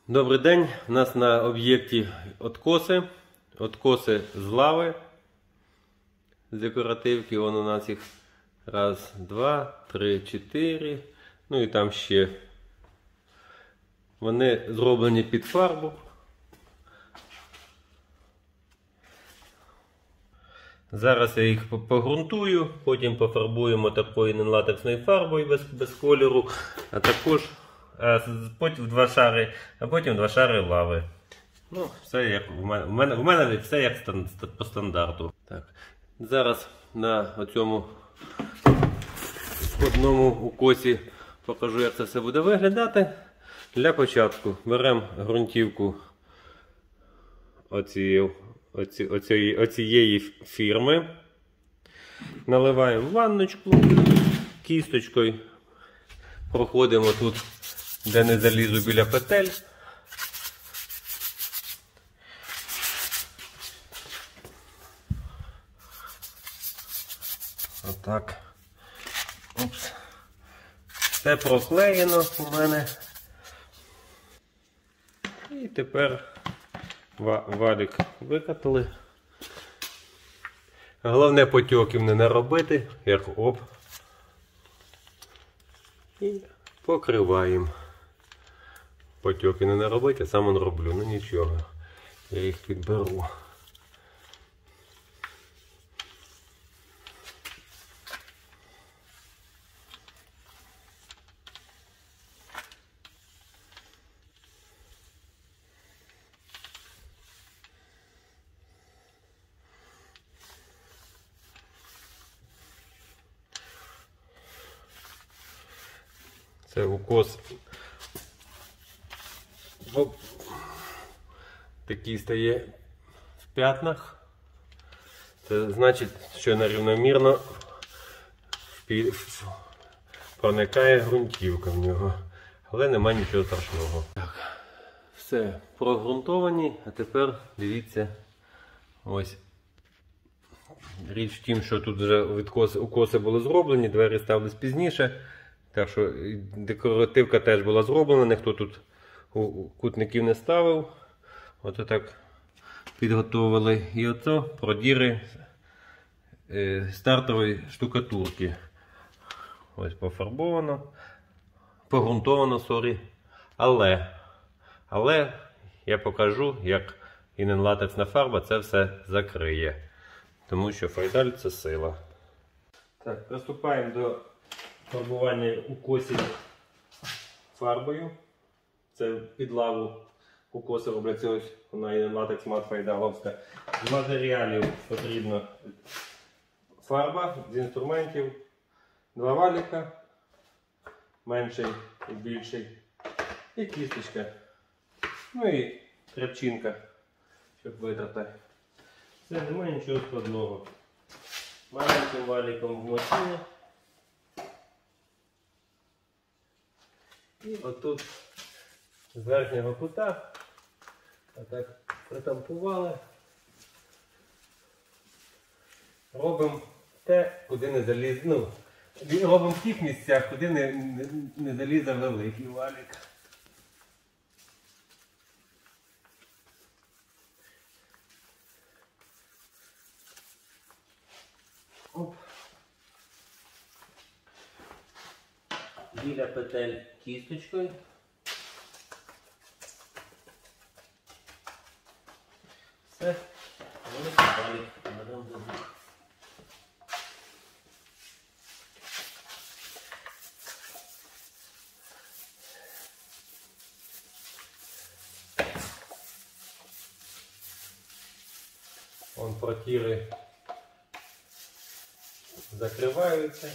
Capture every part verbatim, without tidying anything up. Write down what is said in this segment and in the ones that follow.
Добрий день, у нас на об'єкті откоси, откоси з лави, з декоративки, вон у нас їх раз, два, три, чотири, ну і там ще. Вони зроблені під фарбу. Зараз я їх погрунтую, потім пофарбуємо такою нелатексною фарбою без, без кольору, а також а потім два шари, а потім два шари лави. Ну, все як у мене, у мене, у мене все як стан, по стандарту. Так. Зараз на оцьому одному укосі покажу, як це все буде виглядати. Для початку беремо ґрунтівку оцієї, оці, оцієї, оцієї фірми, наливаємо в ванночку, кісточкою проходимо тут, де не залізу, біля петель. Отак. Опс. Все проклеєно у мене. І тепер валік викатали. Головне потьоків не наробити, як оп. І покриваємо. Потьоки не наробити, а сам он роблю. Ну нічого, я їх підберу. Це укос такий стає в п'ятнах. Це значить, що нерівномірно проникає ґрунтівка в нього. Але немає нічого страшного. Так, все прогрунтовані, а тепер дивіться, ось. Річ в тім, що тут вже відкоси, укоси були зроблені, двері ставились пізніше. Так що декоративка теж була зроблена, ніхто тут кутників не ставив. Ось так підготовили. І оце продіри стартової штукатурки. Ось пофарбовано, погрунтовано, сорі. Але, але я покажу, як інен-латексна фарба це все закриє. Тому що файдаль це сила. Так, приступаємо до фарбування укосів фарбою. Це під лаву укоси робляться, ось вона є латекс мат файдаловська. З матеріалів потрібна фарба, з інструментів два валіка, менший і більший, і кісточка. Ну і тряпчинка, щоб витрати. Це немає нічого складного. Маленьким валіком в машині. І отут з верхнього кута отак притампували. Робимо те, куди не заліз. Ну, робимо в тих місцях, куди не, не, не залізе великий валік. Оп. Біля петель кісточкою. Все, великий валік беремо до рук. Вон протіри закриваються.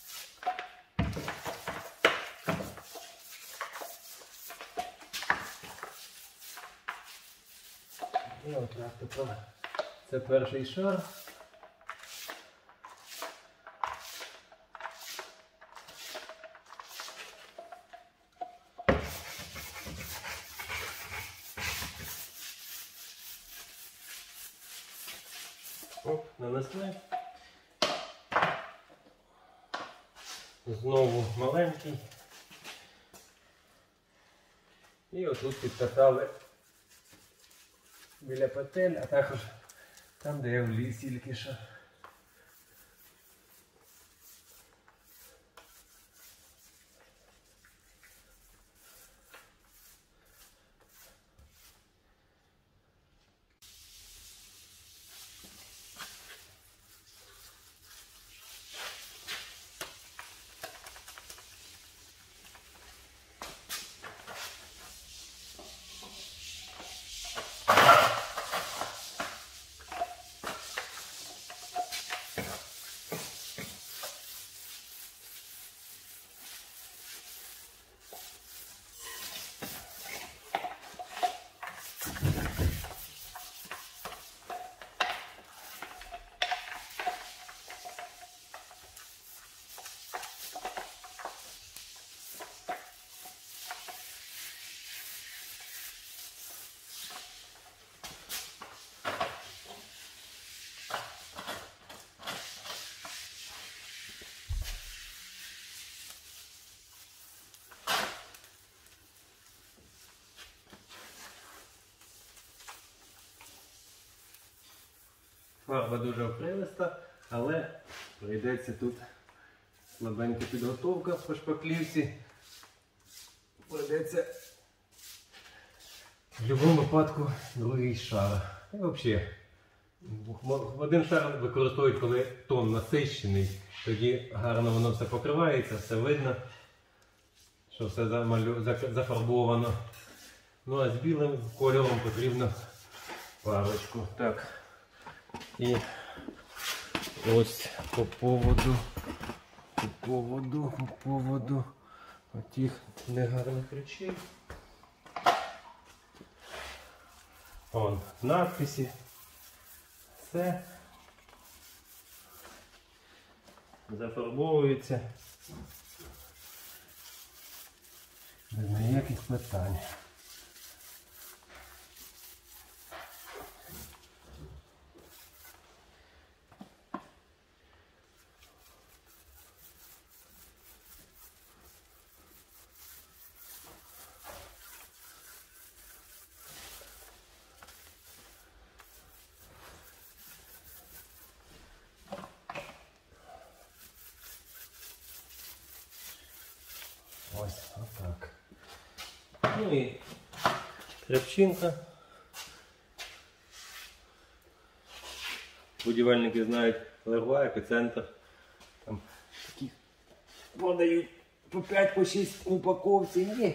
І отак тепер це перший шар. Оп, нанесли. Знову маленький. І І отут підкатали біля петель, а також там, де я в лісі тільки що. Фарба дуже окремиста, але прийдеться тут слабенька підготовка по шпаклівці. Прийдеться в будь-якому випадку другий шар. І взагалі, один шар використовують, коли тон насищений, тоді гарно воно все покривається, все видно, що все замалю... зафарбовано. Ну а з білим кольором потрібно парочку. Так. І ось по поводу, по поводу, по поводу отих негарних речей. Вон надписи. Все зафарбовується без ніяких питань. Ось отак. Ну і тряпчинка. Будівельники знають Леруа, Епіцентр. Там такі продають по п'ять по шість в упаковці. Ні.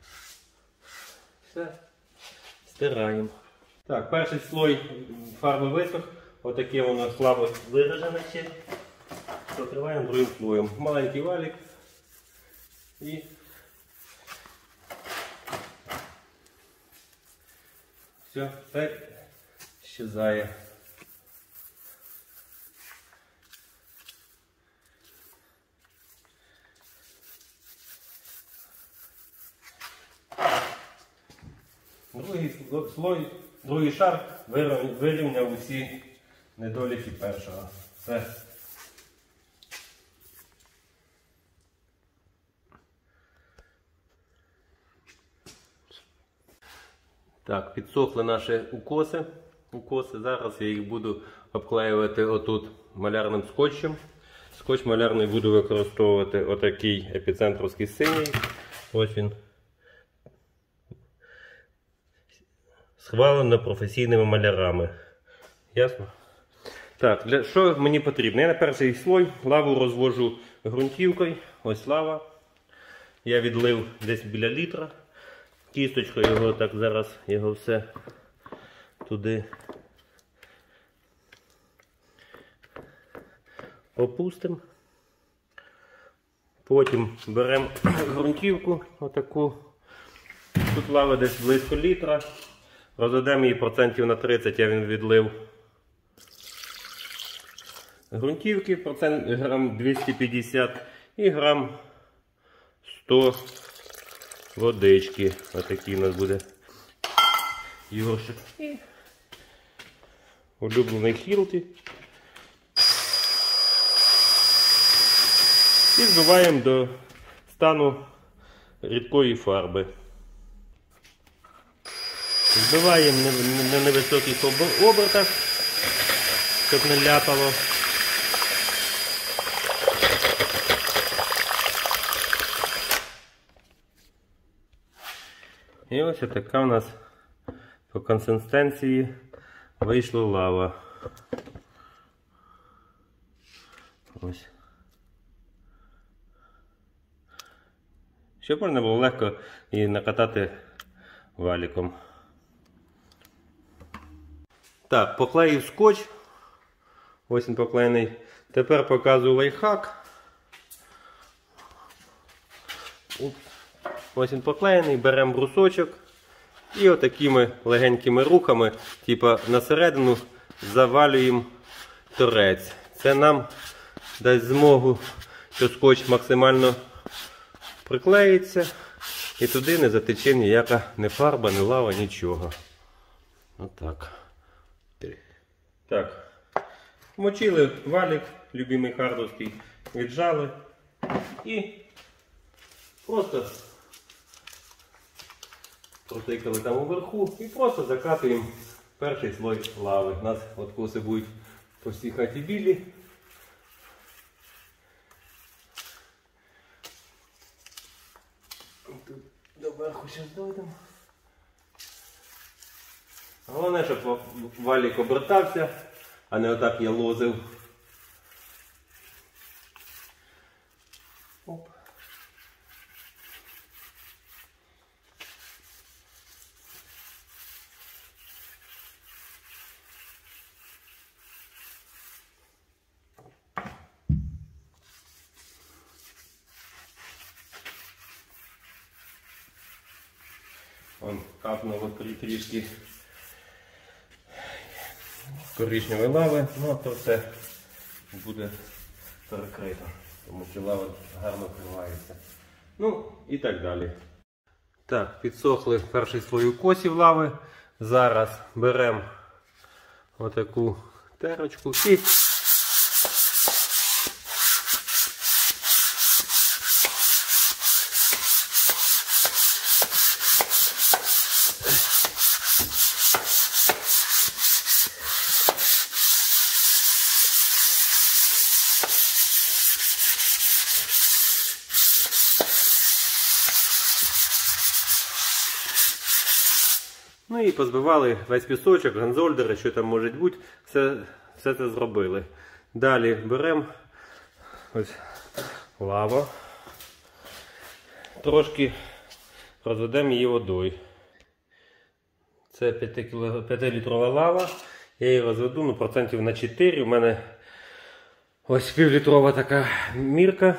Все. Стираємо. Так, перший слой фарби висох. Отаке воно слабо виражене ще. Покриваємо другим слоєм. Маленький валік. І все, так щезає. Другий слой, другий шар вирівняв усі недоліки першого. Все. Так, підсохли наші укоси. укоси. Зараз я їх буду обклеювати отут малярним скотчем. Скотч малярний буду використовувати отакий епіцентровський синій. Ось він. Схвалено професійними малярами. Ясно? Так, для що мені потрібно? Я на перший слой лаву розвожу ґрунтівкою. Ось лава. Я відлив десь біля літра. Кісточкою його так зараз його все туди опустимо. Потім беремо ґрунтівку отаку. Тут лава десь близько літра. Розведемо її процентів на тридцять, я він відлив ґрунтівки, процент грам двісті п'ятдесят і грам сто водички. Отакий у нас буде йоршик. І улюблений хілті. І збиваємо до стану рідкої фарби. Збиваємо на невисоких обертах, щоб не ляпало. І ось така у нас по консистенції вийшла лава. Ось. Щоб можна було легко її накатати валіком. Так, поклеїв скотч. Ось він поклеєний. Тепер показую лайфхак. Ось він поклеєний, беремо брусочок і отакими легенькими рухами, типа на середину, завалюємо торець. Це нам дасть змогу, що скотч максимально приклеїться і туди не затече ніяка не фарба, не лава, нічого. Отак. Так. Мочили валік, любимий хардовський, віджали і просто протикали там уверху і просто закатуємо перший слой лави. У нас откоси будуть по всій хаті білі. Тут доверху ще дойдемо. Головне, щоб валік обертався, а не отак я лозив. Оп. Вон капнуло трішки коричневої лави, ну а то все буде перекрито, тому що лава гарно вкривається. Ну і так далі. Так, підсохли перший слой укосів лави. Зараз беремо отаку терочку і Ну і позбивали весь пісочок, ганзольдери, що там може бути, все, все це зробили. Далі беремо ось лаву, трошки розведемо її водою. Це п'ятилітрова лава, я її розведу ну, процентів на чотири, у мене ось півлітрова така мірка.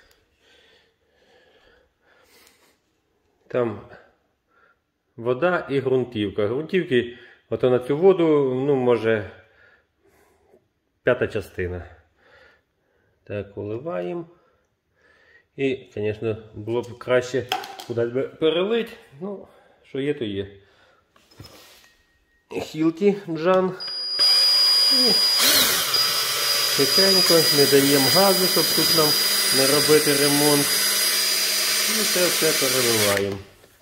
Там вода і ґрунтівка. Ґрунтівки, ото на цю воду, ну, може, п'ята частина. Так, вливаємо. І, звісно, було б краще кудись би перелити. Ну, що є, то є. Хілті Джан. І тихенько, не даємо газу, щоб тут нам не робити ремонт. І це все переливаємо.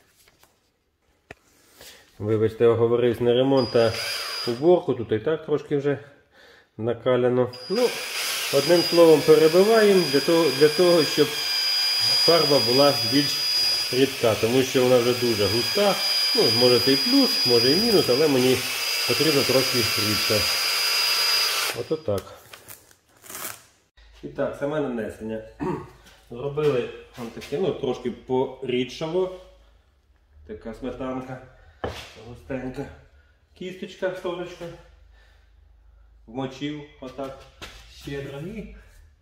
Вибачте, оговорився не ремонт, а уборку. Тут і так трошки вже накаляно. Ну, одним словом перебиваємо для того, для того, щоб фарба була більш рідка. Тому що вона вже дуже густа. Ну, може це і плюс, може і мінус, але мені потрібно трошки рідше. Ото так. І так, саме нанесення. Зробили таке, ну, трошки порідшало. Така сметанка. Густенька кісточка, столочка, вмочив отак щедро і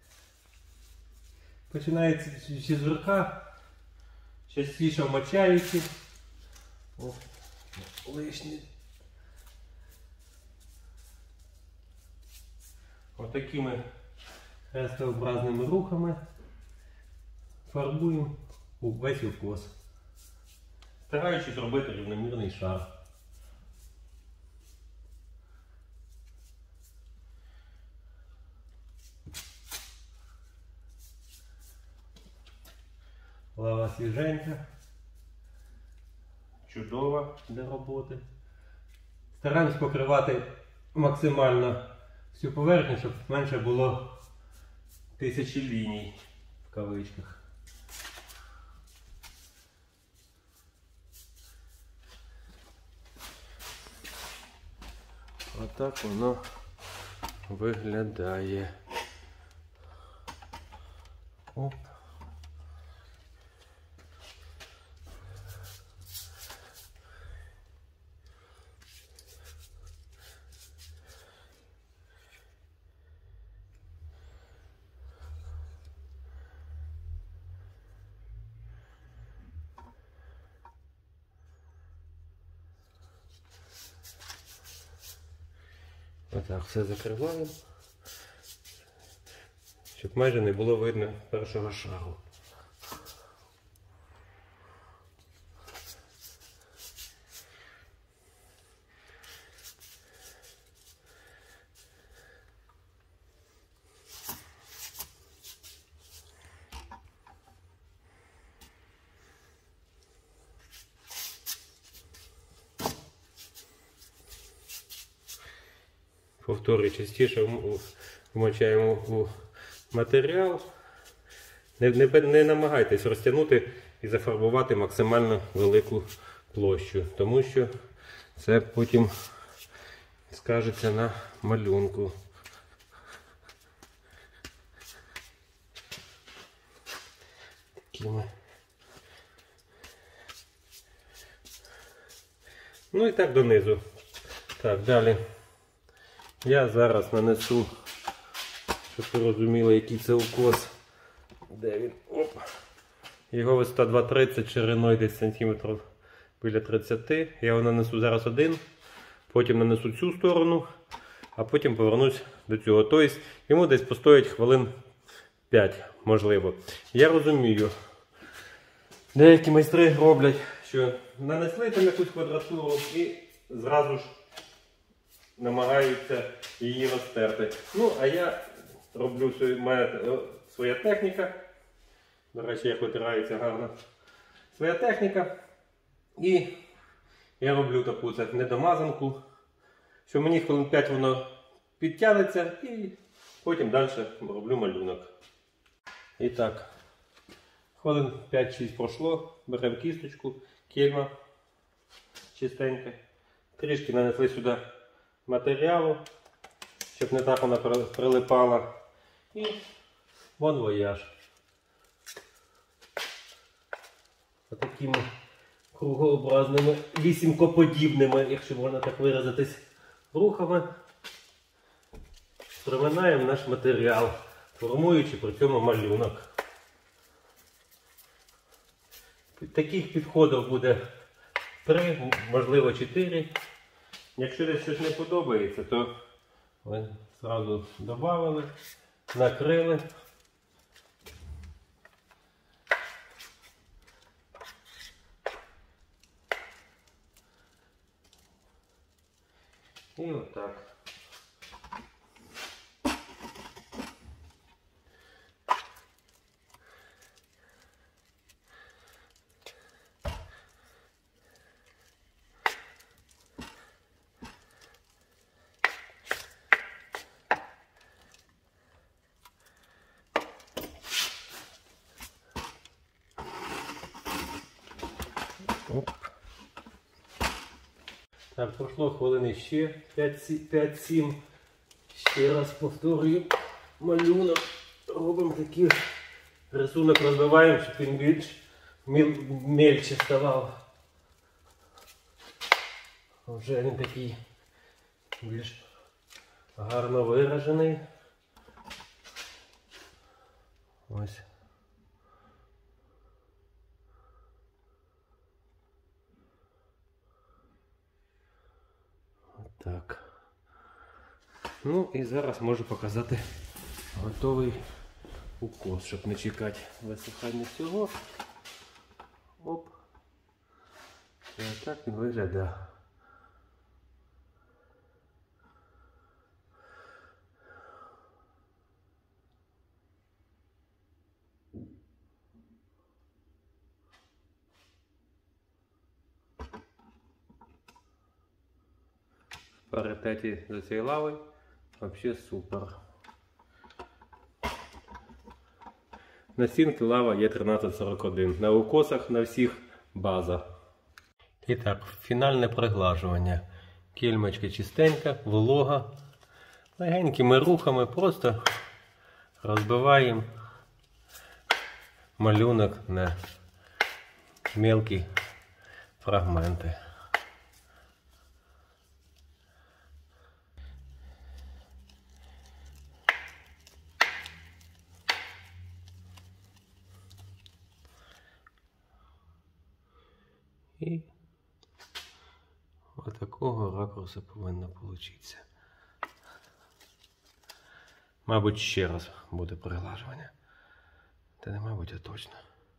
починається ще з верха, частіше вмочаючи. О, лишні. Отакими хрестообразними рухами фарбуємо весь укос, стараючись робити рівномірний шар. Лава свіженька, чудова для роботи. Стараємось покривати максимально всю поверхню, щоб менше було тисячі ліній в кавичках. Отак воно виглядає. Оп. Отак все закриваємо, щоб майже не було видно першого шару. Повторюю, частіше вмочаємо у матеріал. Не, не, не намагайтесь розтягнути і зафарбувати максимально велику площу, тому що це потім скажеться на малюнку. Такими. Ну і так донизу. Так, далі. Я зараз нанесу, щоб ви розуміли, який це укос. Де він? Оп. Його висота два тридцять, шириною десь сантиметрів біля тридцяти. Я його нанесу зараз один, потім нанесу цю сторону, а потім повернусь до цього. Тобто йому десь постоїть хвилин п'ять, можливо. Я розумію, деякі майстри роблять, що нанесли там якусь квадратуру і зразу ж намагаються її розтерти. Ну, а я роблю свою, моя, своя техніка. До речі, як витирається гарно. Своя техніка. І я роблю таку це недомазанку, що мені хвилин п'ять воно підтягнеться і потім далі роблю малюнок. І так, хвилин п'ять-шість пройшло. Беремо кісточку, кельма чистенька. Трішки нанесли сюди матеріалу, щоб не так вона прилипала. І бон вояж. Отакими кругообразними, вісімкоподібними, якщо можна так виразитись, рухами проминаємо наш матеріал, формуючи при цьому малюнок. Таких підходів буде три, можливо чотири. Якщо десь щось не подобається, то ви одразу додали, накрили. І отак. Оп. Так, пройшло хвилини ще п'ять-сім. Ще раз повторюю малюнок. Робимо такий рисунок, розбиваємо, щоб він більш мельче ставав. Вже він такий більш гарно виражений. Ось. Так. Ну і зараз можу показати готовий укос, щоб не чекати висихання цього. Оп. І отак він виглядає. паритеті з цією лавою. Взагалі супер. На стінці лава є тринадцять сорок один. На укосах на всіх база. І так, фінальне приглажування. Кільмочка чистенька, волога. Легенькими рухами просто розбиваємо малюнок на мелкі фрагменти. І ось такого ракурсу повинно получитися. Мабуть, ще раз буде приглажування. Та не мабуть, а точно.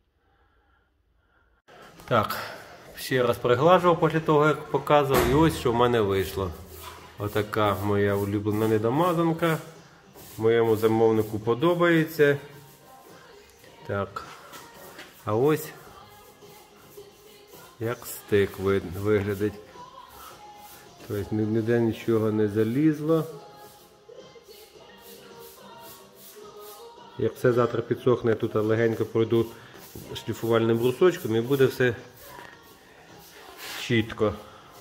Так, ще раз приглажував після того, як показував. І ось що в мене вийшло. Отака моя улюблена недомазанка. Моєму замовнику подобається. Так. А ось як стик виглядить. Тобто ніде нічого не залізло. Як все завтра підсохне, я тут легенько пройду шліфувальним брусочком і буде все чітко.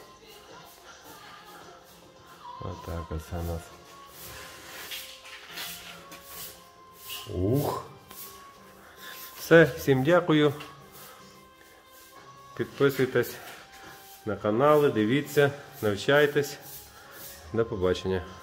Отак ось у нас. Ух! Все, всім дякую. Підписуйтесь на канали, дивіться, навчайтесь. До побачення.